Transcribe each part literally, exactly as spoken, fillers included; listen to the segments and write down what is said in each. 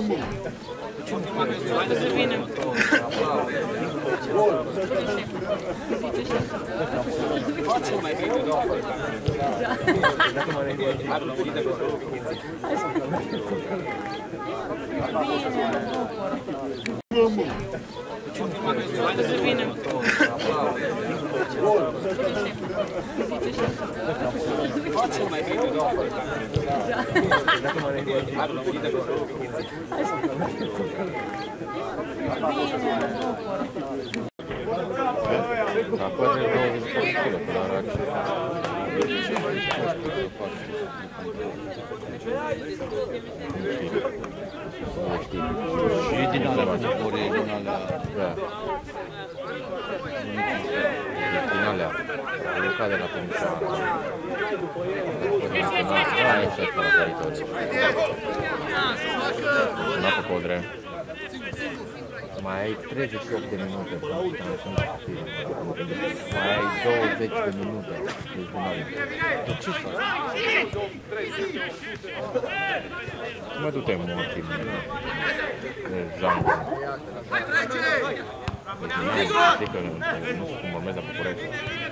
Și din alea categorie, din alea... Da. Din alea. A lucrat de la Timișoara. Aia este la teritoriu. Sunat pe Codre. Mai ai treizeci și opt de minute până sunt active. Mai ai douăzeci de minute. Deci din alea. De ce faci? Mă du-te morții de jangle. Zic că nu știu cum urmez la București.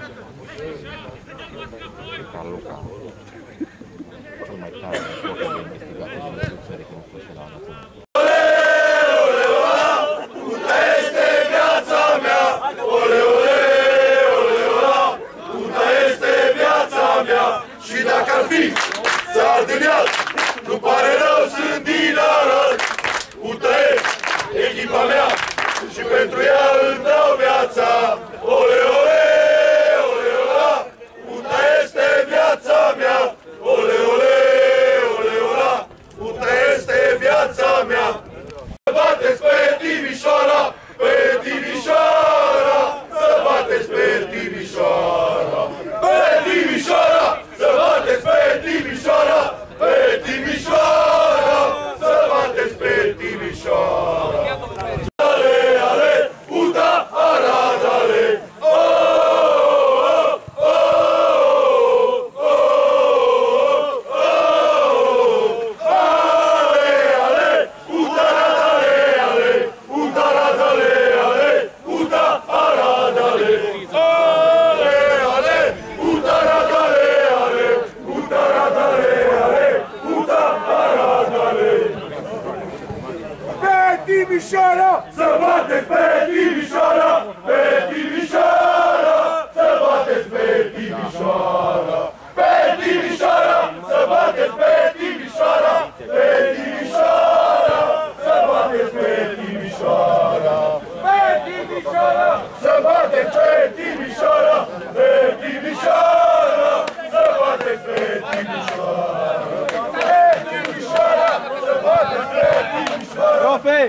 E ca Luca. Cel mai tare scop de investigație din toată țării când a fost la Anaconda. Și dacă ar fi sardiniat, nu pare rău, sunt din Arad. Ută e echipa mea și pentru ea îmi dau viața. Ole, ole, ole, ola, Ută este viața mea. Ole, ole, ole, ola, Ută este viața mea. Să bateți pe Timișoara, pe Timișoara, să bateți pe Timișoara, pe Timișoara. Să bateți pe Timișoara, pe Timișoara, să bateți pe Timișoara. Ale, ale, Uta, Arad, ale, oh, oh, oh, oh, oh, oh, ale, ale, Uta, Arad, ale, ale, Uta, Arad, ale, ale, Uta, Arad, ale, ale, ale, Uta, Arad, Timișoara, să bateți pe Timișoara, pe Timișoara, să bateți pe Timișoara, pe Timișoara, să bateți pe Timișoara, pe Timișoara, să bateți pe Timișoara, pe Timișoara, să bateți pe Timișoara, pe Timișoara, să bateți pe Timișoara, pe Timișoara, să bateți pe Timișoara. Profe!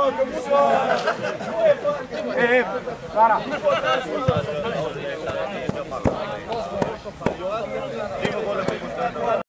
E, Sara!